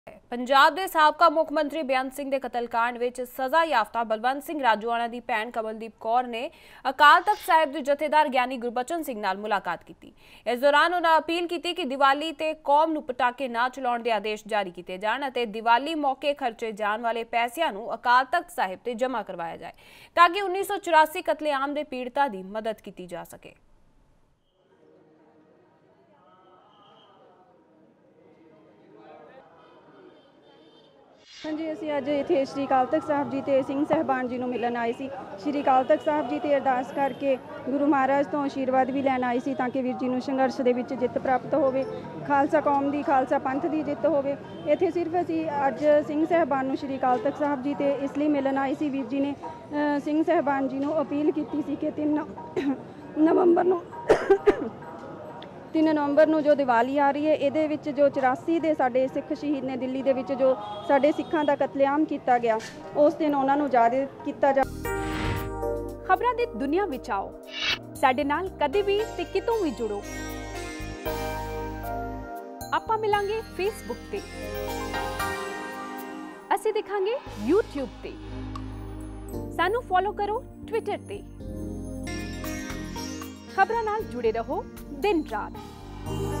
पंजाब के साबका मुख मंत्री बेअंत सिंह के कतलकांड में सज़ा याफ्ता बलवंत सिंह राजोआणा की भैन कमलदीप कौर ने अकाल तख्त साहिब के जथेदार ज्ञानी गुरबचन सिंह नाल मुलाकात की। इस दौरान उन्होंने अपील की कि दिवाली ते कौम नूं पटाके ना चलाउण दे आदेश जारी किए जाण अते दिवाली मौके खर्चे जाण वाले पैसिਆਂ नूं अकाल तख्त साहिब ते जमा करवाया जाए ताकि 1984 कतलेआम के पीड़ितां की मदद की जा सके। हाँ जी, असीं अज इत्थे श्री अकाल तख्त साहब जी ते सिंह साहबान जी नूं मिलन आए सी। श्री अकाल तख्त साहब जी ते अरदास करके गुरु महाराज तो आशीर्वाद भी लैन आए सी ताकि वीर जी नूं संघर्ष दे विच जिੱਤ प्राप्त होवे, खालसा कौम दी खालसा पंथ दी जिੱਤ होवे। इत्थे सिर्फ असीं अज सिंह साहबान नूं श्री अकाल तख्त साहब जी ते इसलिए मिलन आए सी। वीर जी ने सिंह साहबान जी नूं अपील कीती सी कि 3 नवंबर ਨੂੰ जो दिवाली आ रही है ਇਹਦੇ ਵਿੱਚ जो 84 ਦੇ ਸਾਡੇ ਸਿੱਖ ਸ਼ਹੀਦ ਨੇ ਦਿੱਲੀ ਦੇ ਵਿੱਚ जो ਸਾਡੇ ਸਿੱਖਾਂ ਦਾ ਕਤਲੇਆਮ ਕੀਤਾ ਗਿਆ ਉਸ ਦਿਨ ਉਹਨਾਂ ਨੂੰ ਯਾਦ ਕੀਤਾ ਜਾ। ਖਬਰਾਂ ਦੀ ਦੁਨੀਆ ਵਿੱਚ ਆਓ, ਸਾਡੇ ਨਾਲ ਕਦੇ ਵੀ ਤੇ ਕਿਤੋਂ ਵੀ ਜੁੜੋ। ਆਪਾਂ ਮਿਲਾਂਗੇ ਫੇਸਬੁੱਕ ਤੇ, ਅਸੀਂ ਦਿਖਾਂਗੇ YouTube ਤੇ, ਸਾਨੂੰ ਫੋਲੋ ਕਰੋ Twitter ਤੇ। ਖਬਰਾਂ ਨਾਲ ਜੁੜੇ ਰਹੋ दिन रात।